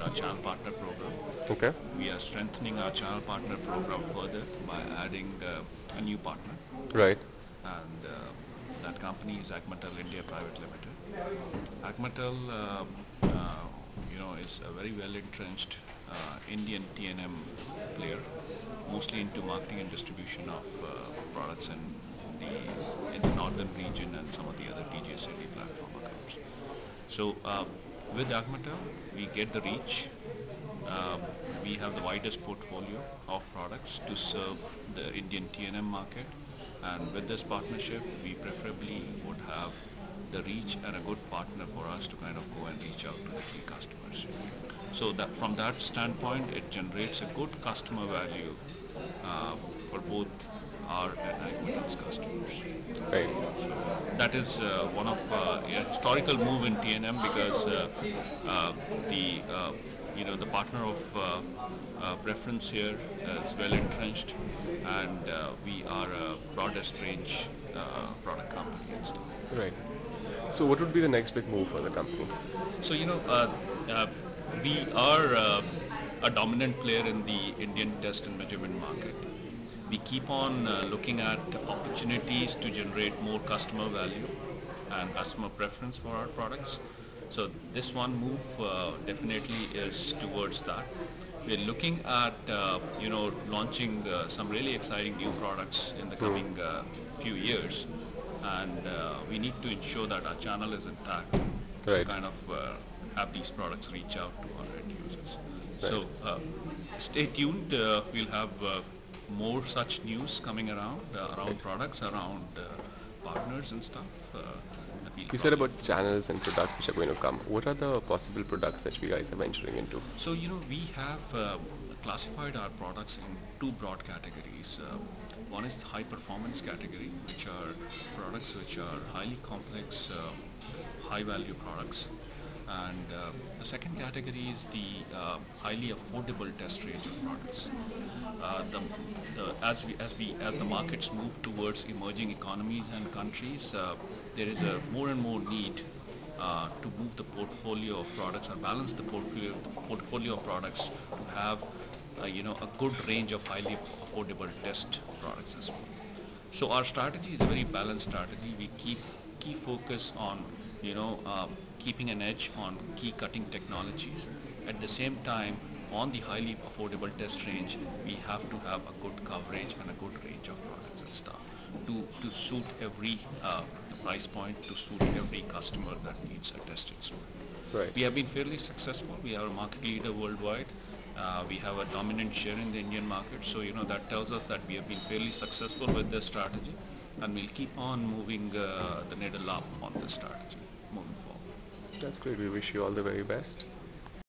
our channel partner program. Okay. We are strengthening our channel partner program further by adding a new partner, Right. and that company is Agmatel India Private Limited. Agmatel, is a very well entrenched Indian T&M player, mostly into marketing and distribution of products in the northern region and some of the other TGSAD platform accounts. So with Agmatel, we get the reach. Uh, we have the widest portfolio of products to serve the Indian T&M market, and with this partnership, we preferably would have the reach and a good partner for us to kind of go and reach out to the key customers. So that from that standpoint, it generates a good customer value for both our and Agmatel's customers. Right. That is one of a historical move in T&M, because the the partner of preference here is well entrenched, and we are a broadest range product company and stuff. Right. So what would be the next big move for the company? So uh, we are a dominant player in the Indian test and measurement market. We keep on looking at opportunities to generate more customer value and customer preference for our products. So this one move definitely is towards that. We're looking at launching some really exciting new products in the Hmm. coming few years, and we need to ensure that our channel is intact to Right. kind of have these products reach out to our end users. Right. So stay tuned. We'll have more such news coming around Right. products, around partners and stuff. That we'll You said probably about channels and products which are going to come. What are the possible products that you guys are venturing into? So, we have classified our products in two broad categories. One is the high performance category, which are products which are highly complex, high value products. And the second category is the highly affordable test range of products. As the markets move towards emerging economies and countries, there is a more and more need to move the portfolio of products or balance the portfolio of products to have a good range of highly affordable test products as well. So our strategy is a very balanced strategy. We keep key focus on keeping an edge on key cutting technologies. At the same time, on the highly affordable test range, we have to have a good coverage and a good range of products and stuff to suit every price point, to suit every customer that needs a test instrument. Right. We have been fairly successful. We are a market leader worldwide. We have a dominant share in the Indian market. So that tells us that we have been fairly successful with this strategy, and we'll keep on moving the needle up on this strategy moving forward. That's great. We wish you all the very best.